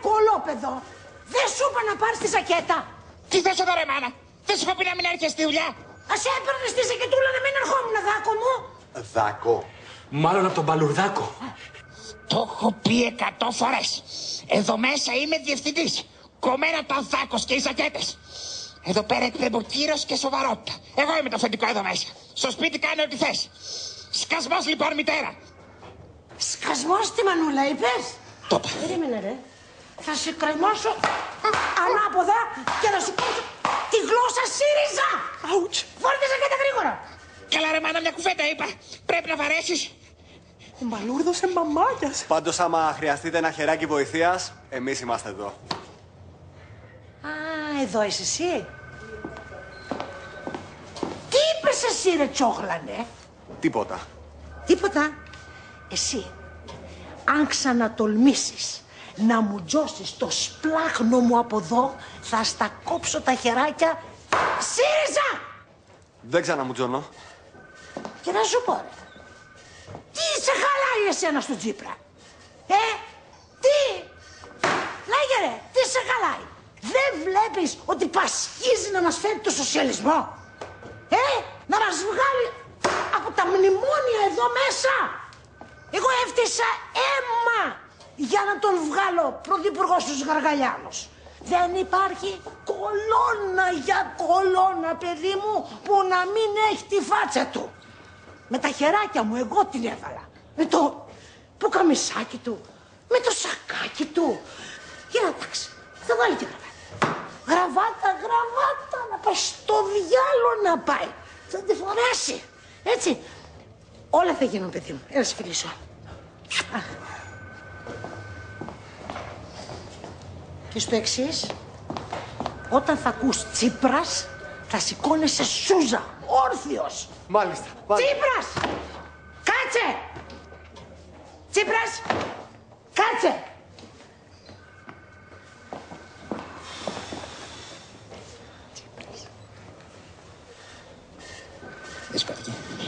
κολόπεδο. Δεν σου είπα να πάρεις τη ζακέτα. Τι θες εδώ ρε μάνα. Δεν σου είπα πει να μην έρχεσαι στη δουλειά. Ας έπαιρνες τη ζακετούλα να μην ερχόμουν, Δάκο μου. Δάκο. Μάλλον από τον Παλουρδάκο. Το έχω πει 100 φορές. Εδώ μέσα είμαι διευθυντής. Κομμένα τα Δάκος και οι ζακέτες. Εδώ πέρα εκπέμπω κύρος και σοβαρότητα. Εγώ είμαι το αφεντικό εδώ μέσα. Στο σπίτι κάνε ό,τι θες. Σκασμός λοιπόν μητέρα. Σκασμός τη Μανούλα είπες. Το είπα. Περίμενε ρε. Θα σε κρεμάσω ανάποδα και θα σου κόψω τη γλώσσα ΣΥΡΙΖΑ. Αουτς. Βάλτε τη ζακέτα γρήγορα. Καλά ρε μάνα, μια κουβέντα είπα. Πρέπει να βαρέσεις. Ο Μπαλούρδος εμπαμάγιας. Πάντως άμα χρειαστείτε ένα χεράκι βοηθείας, εμείς είμαστε εδώ. Α, εδώ είσαι εσύ. Τι είπες εσύ ρε τσόγλανε. Τίποτα. Τίποτα. Εσύ, αν ξανατολμήσεις να μου τζώσεις το σπλάχνο μου από εδώ, θα στα κόψω τα χεράκια. ΣΥΡΙΖΑ! Δεν ξαναμουτζώνω. Και να σου πω, ρε, τι σε χαλάει εσένα στο Τσίπρα. Τι, λέγε ρε, τι σε χαλάει. Δεν βλέπεις ότι πασχίζει να μας φέρει το σοσιαλισμό. Να μας βγάλει από τα μνημόνια εδώ μέσα. Εγώ έφτιασα αίμα για να τον βγάλω πρωθυπουργό στους Γαργαλιάνους. Δεν υπάρχει κολόνα για κολόνα, παιδί μου, που να μην έχει τη φάτσα του. Με τα χεράκια μου εγώ την έβαλα. Με το πουκαμισάκι του, με το σακάκι του. Κοίταξε, θα βάλει και γραβάτα. Γραβάτα, να πάει στο διάλογο να πάει. Θα τη φορέσει, έτσι. Όλα θα γίνουν, παιδί μου. Έλα σε φιλήσω. Και στο εξής, όταν θα ακούς Τσίπρας, θα σηκώνεσαι σούζα, όρθιος. Μάλιστα. Τσίπρας! Κάτσε! Τσίπρας! Κάτσε! Δεν σηκώθηκε.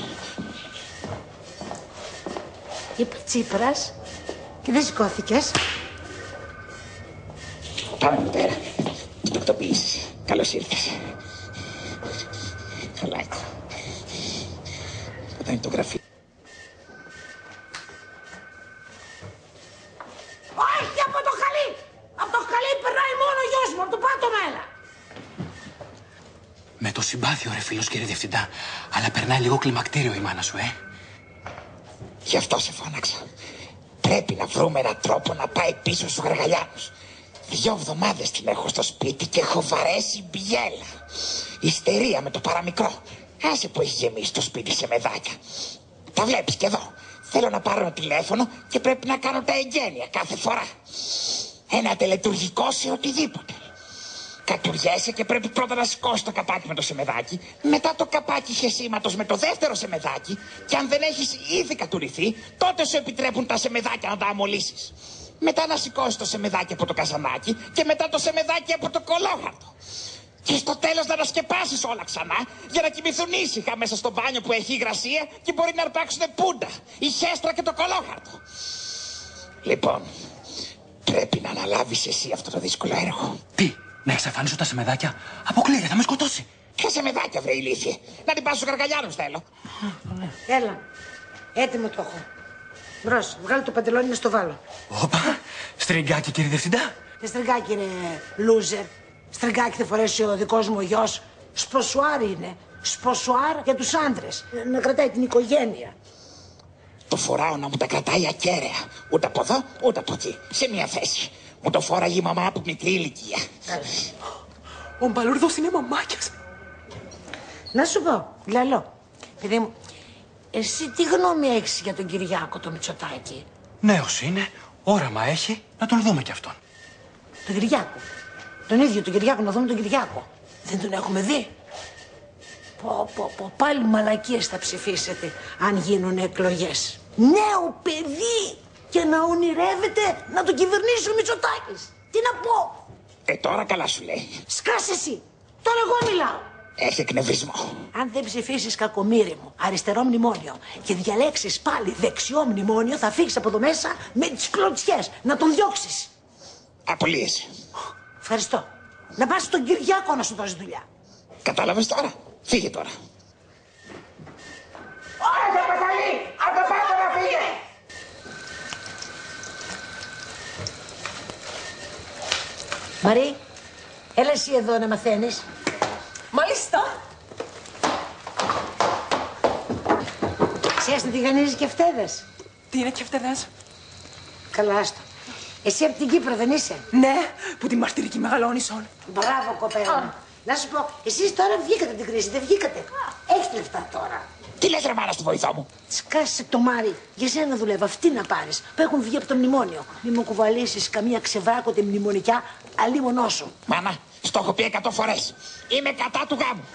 Είπε Τσίπρας και δεν σηκώθηκες. Πάμε μητέρα. Την τακτοποίησες. Καλώς ήρθες. Καλά ήταν. Όταν είναι το γραφείο. Όχι από το χαλί! Από το χαλί περνάει μόνο ο γιος μου, από το πάτωμα έλα. Με το συμπάθειο ρε φίλος κύριε Διευθυντά. Αλλά περνάει λίγο κλιμακτήριο η μάνα σου, Γι' αυτό σε φώναξα. Πρέπει να βρούμε έναν τρόπο να πάει πίσω στους Γαργαλιάνους. 2 εβδομάδες την έχω στο σπίτι και έχω βαρέσει μπιέλα. Ιστερία με το παραμικρό. Άσε που έχει γεμίσει το σπίτι σε μεδάκια. Τα βλέπεις και εδώ. Θέλω να πάρω ένα τηλέφωνο και πρέπει να κάνω τα εγγένεια κάθε φορά. Ένα τελετουργικό σε οτιδήποτε. Κατουριέσαι και πρέπει πρώτα να σηκώσει το καπάκι με το σεμεδάκι, μετά το καπάκι χεσήματος με το δεύτερο σεμεδάκι, και αν δεν έχεις ήδη κατουριθεί, τότε σου επιτρέπουν τα σεμεδάκια να τα αμολύσεις. Μετά να σηκώσει το σεμεδάκι από το καζανάκι και μετά το σεμεδάκι από το κολόχαρτο. Και στο τέλος να τα σκεπάσεις όλα ξανά για να κοιμηθούν ήσυχα μέσα στο μπάνιο που έχει υγρασία και μπορεί να αρπάξουν πούντα, η χέστρα και το κολόχαρτο. Λοιπόν, πρέπει να αναλάβεις εσύ αυτό το δύσκολο έργο. Τι, να εξαφανίσω τα σεμεδάκια? Αποκλείεται, θα με σκοτώσει. Ποια σεμεδάκια, βρε ηλίθιε. Να την πάω στους Γαργαλιάνους θέλω. Έλα, έτοιμο το έχω. Μπρος, βγάλε το παντελόνι να στο βάλω. Όπα, στριγκάκι κύριε Διευθυντά. Τι στριγκάκι ρε, λούζερ. Στριγκάκι θα φορέσει ο δικός μου ο γιος. Σποσουάρ είναι. Σποσουάρ για τους άντρες. Να κρατάει την οικογένεια. Το φοράω να μου τα κρατάει ακέραια. Ούτε από εδώ, ούτε από εκεί. Σε μια θέση. Μου το φόραγε η μαμά από μικρή ηλικία. Ο Μπαλούρδος είναι μαμάκιας. Να σου πω, Λαλό, παιδί μου, εσύ τι γνώμη έχεις για τον Κυριάκο το Μητσοτάκη? Νέος είναι, όραμα έχει, να τον δούμε κι αυτόν. Τον Κυριάκο. Τον ίδιο τον Κυριάκο, να δούμε τον Κυριάκο. Δεν τον έχουμε δει. Πάλι μαλακίες θα ψηφίσετε αν γίνουν εκλογές. Νέο παιδί και να ονειρεύεται να τον κυβερνήσει ο Μητσοτάκης. Τι να πω? Τώρα καλά σου λέει. Σκάσε εσύ. Τώρα εγώ μιλάω. Έχει εκνευρισμό. Αν δεν ψηφίσεις, κακομοίρη μου, αριστερό μνημόνιο και διαλέξεις πάλι δεξιό μνημόνιο, θα φύγεις από εδώ μέσα με τις κλωτσιές να τον διώξεις. Απολύεσαι. Ευχαριστώ. Να πας στον Κυριάκο να σου δώσει δουλειά. Κατάλαβες τώρα. Φύγε τώρα. Ωραία, Παπαλή! Από πάνω να φύγε! Μαρή, έλα εσύ εδώ να μαθαίνεις. Μάλιστα. Ξέρεις τι τηγανίζεις και φταίδες. Τι είναι και φτεδές? Καλά, άστο. Εσύ από την Κύπρο δεν είσαι? Ναι, που τη μαρτυρική μεγαλώνησον. Μπράβο, κοπέλα μου. Να σου πω, εσείς τώρα βγήκατε από την κρίση, δεν βγήκατε. Έχεις λεφτά τώρα. Τι λες ρε μάνα στη βοηθό μου. Σκάσε το Μάρι. Για σένα δουλεύω, αυτή να πάρεις. Που έχουν βγει από το μνημόνιο. Μη μου κουβαλήσεις καμία ξεβράκωτη μνημονικιά, αλίμονό σου. Μάνα, στο έχω πει 100 φορές. Είμαι κατά του γάμου.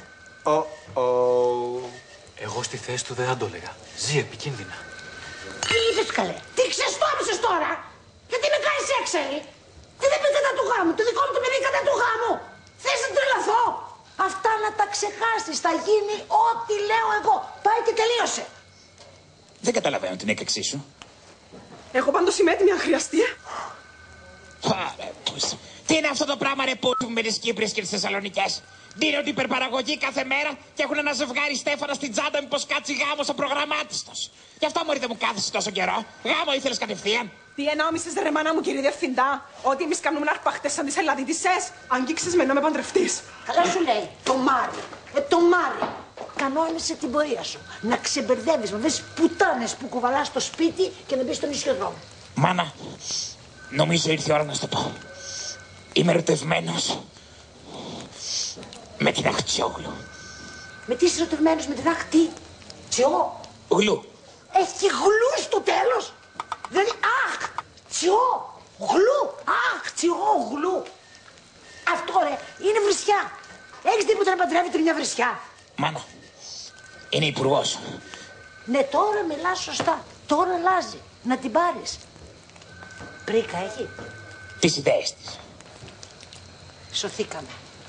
Εγώ στη θέση του δεν θα το έλεγα. Ζει επικίνδυνα. Τι είπες καλέ, τι ξεστόμισες τώρα. Γιατί με κάνεις έξαλλη. Τι δεν πει κατά του γάμου, το δικό μου το παιδί κατά του γάμου. Θες να τρελαθώ. Αυτά να τα ξεχάσεις, θα γίνει ό,τι λέω εγώ. Πάει και τελείωσε. Δεν καταλαβαίνω την έκρηξή σου. Εγώ πάντως είμαι έτοιμη αν χρειαστεί. Πάρε πούς. Τι είναι αυτό το πράγμα ρε πούς με τις Κύπριες και τις Θεσσαλονικές. Δίνονται υπερπαραγωγή κάθε μέρα και έχουν ένα ζευγάρι Στέφανα στην τσάντα μήπως κάτσει γάμος απρογραμμάτιστος. Γι' αυτό μωρή δεν μου κάθεσαι τόσο καιρό. Γάμο ήθελες κατευθείαν. Τι εννοούμισες ρε μάνα μου κύριε Διευθυντά, ότι εμείς κάνουμε αρπαχτές σαν τις Ελλαδίτισσες, αγγίξεις με να με παντρευτείς. Καλά σου λέει, το Μάρι. Το Μάρι. Κανόνισε την πορεία σου. Να ξεμπερδεύεις με αυτές τις πουτάνες που κουβαλάς στο σπίτι και να μπεις στον ισιοδρόμο. Μάνα, νομίζω ήρθε η ώρα να σου το πω. Είμαι ερωτευμένος με την Αχτσιόγλου. Με τι είσαι ερωτευμένος με την αχτή. Τσιό. Γλου. Έχει γλου στο τέλος. Δηλαδή, αχ, τσιό, γλου, αχ, τσιό, γλου. Αυτό ρε, είναι βρισιά. Έχεις τίποτα να παντρεύεται μια βρισιά. Μάνα, είναι υπουργός. Ναι, τώρα μιλάς σωστά. Τώρα αλλάζει. Να την πάρεις. Πρίκα έχει. Τις ιδέες της. Σωθήκαμε.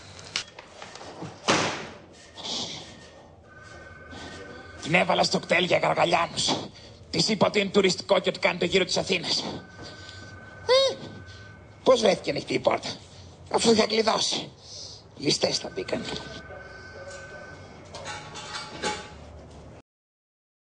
Την έβαλα στο κτέλ για Γαργαλιάνους. Της είπα ότι είναι τουριστικό και ότι κάνει το γύρο της Αθήνας. Πώς βρέθηκε ανοιχτή η πόρτα, αφού είχε κλειδώσει. Ληστές θα μπήκαν.